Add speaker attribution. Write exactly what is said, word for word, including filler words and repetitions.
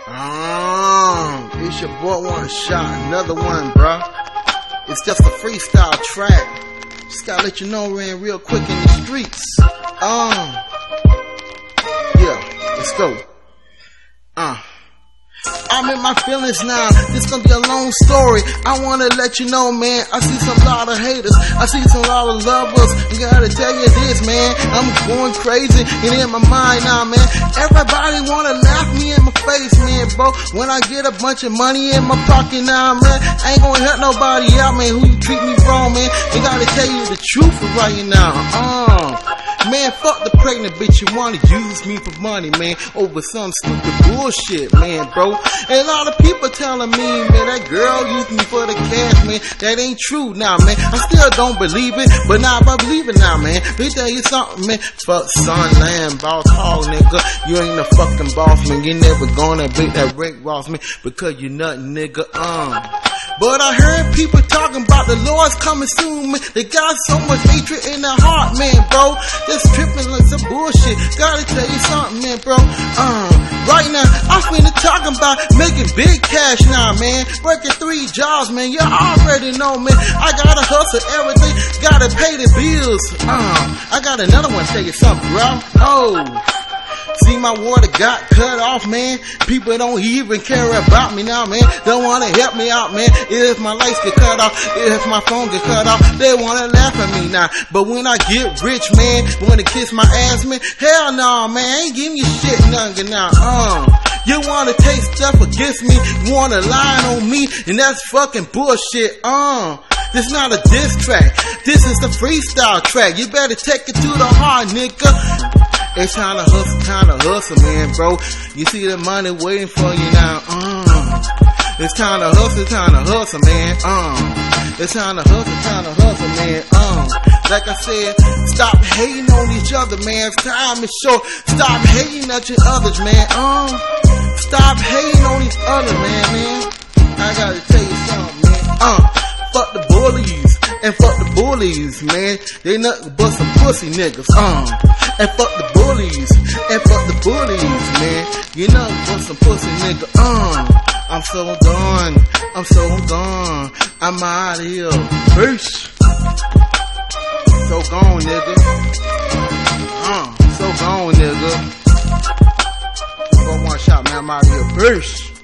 Speaker 1: Um, it's your boy One Shot, another one, bruh. It's just a freestyle track. Just gotta let you know, ran real quick in the streets. Um, yeah, let's go. Uh. I'm in my feelings now, this gonna be a long story. I wanna let you know, man, I see some lot of haters, I see some lot of lovers. I gotta tell you this, man, I'm going crazy and in my mind now, man. Everybody wanna laugh me in my face, man, bro. When I get a bunch of money in my pocket now, man, I ain't gonna help nobody out, man, who you treat me wrong, man. I gotta tell you the truth right now. Uh Man, fuck the pregnant bitch, you wanna use me for money, man, over some stupid bullshit, man, bro. And a lot of people telling me, man, that girl used me for the cash, man. That ain't true now, man. I still don't believe it, but now I believe it now, man. Let me tell you something, man. Fuck son, land, boss, hog, nigga. You ain't a fucking boss, man. You never gonna beat that Rick Ross, man, because you nothing, nigga, um. But I heard people talking about the Lord's coming soon, man. They got so much hatred in their heart, man, bro. This tripping like some bullshit. Gotta tell you something, man, bro. Um, right now, I'm finna talking about making big cash now, man. Working three jobs, man. You already know, man. I gotta hustle everything. Gotta pay the bills. Um, I got another one to tell you something, bro. Oh. See, my water got cut off, man. People don't even care about me now, man. Don't wanna help me out, man. If my lights get cut off, if my phone get cut off, they wanna laugh at me now. But when I get rich, man, wanna kiss my ass, man, hell no, man, I ain't giving you shit nothing now. Uh, you wanna take stuff against me, you wanna lie on me, and that's fucking bullshit. Uh. This not a diss track. This is the freestyle track. You better take it to the heart, nigga. It's time to hustle, time to hustle, man, bro. You see the money waiting for you now. Uh. It's time to hustle, time to hustle, man. Uh. It's time to hustle, time to hustle, man. Uh. Like I said, stop hating on each other, man. Time is short. Stop hating at your others, man. Uh. Stop hating on each other, man, man. I gotta tell you something, man. Uh. Fuck the bullies, and fuck the bullies, man. They nothing but some pussy niggas, um. And fuck the bullies, and fuck the bullies, man. You know but some pussy nigga, um. I'm so done, I'm so gone. I'm out of here, peace. So gone, nigga. Uh, so gone, nigga. Go One Shot, man. I'm out of here, peace.